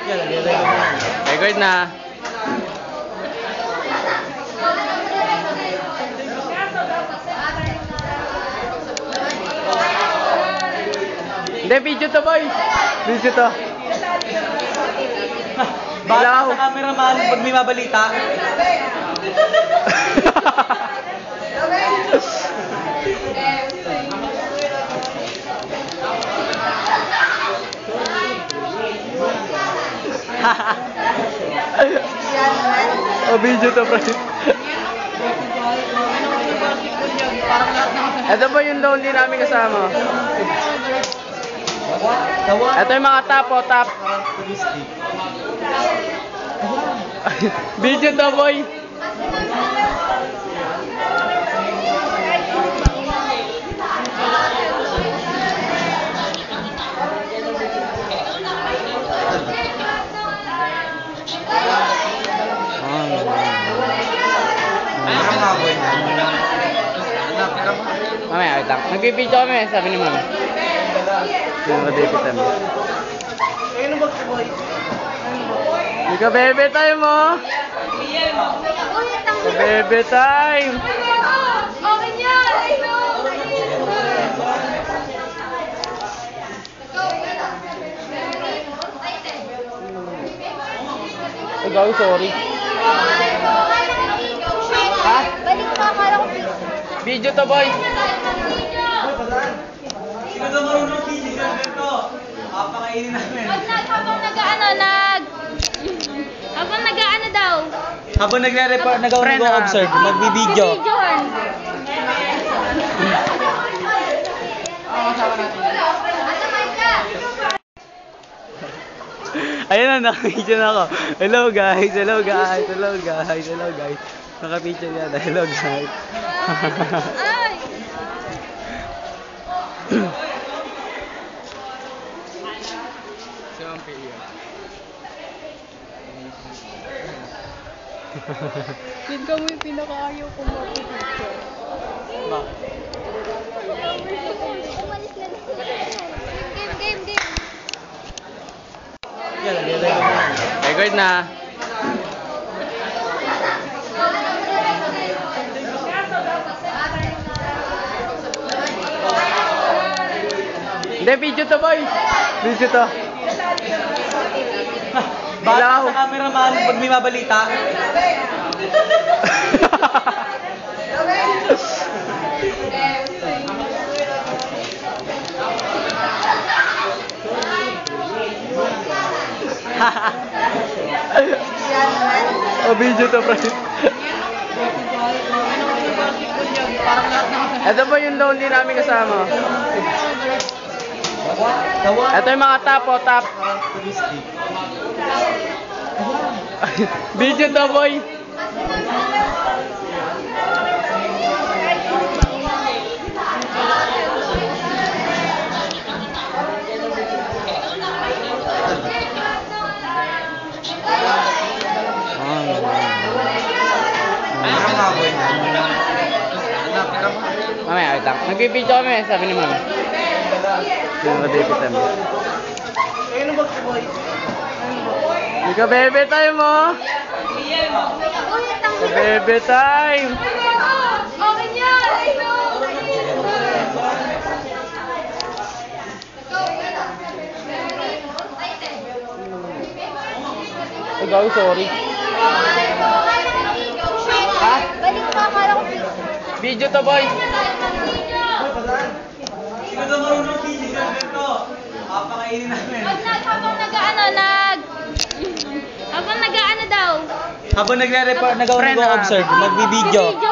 Record na. Hindi, video to boy. Video to. Bata sa cameraman pag may mabalita. Oh, video to bro. Ito po yung lonely namin kasama. Ito yung mga top o top. Video to boy. Mamaya, wait lang. Nag-video kami, sabi ni mami. Yung madipit kami. Ika bebe time mo. Bebe time. Okay yan. Ikaw, sorry. Ha? Balik pa, akala ko Video to boy. Sino daw marunong video dito? Papakainin namin. Habang nag-aano daw. Habang nagre-report, nag-observe, magbibideo. Videohan. Ayun na, naka-video na ako. Hello guys, hello guys, hello guys, hello guys. Naka-video na, hello guys. Ay! Si Ma'am Pia. Yun ka mo yung pinakaayaw kong mapipicture. Bakit? Umalis na rin. Game. Record na. Hindi, video to boy. Video to. Bata sa cameraman pag may mabalita. Oh, video to bro. Ito po yung lonely namin kasama. Ito yung mga top o top. Video to boy. Mamaya, wait lang. Nag-video kami, sabi ni mami. Yung madipit kami. Ika bebe time mo. Bebe time. Okay yan. Ikaw, sorry. Ha? Balik pa, akala ko Video to boy. Sino daw marunong video dito? Papakainin namin. Habang nag-aano daw. Habang nagre-report, nag-observe, magbibideo.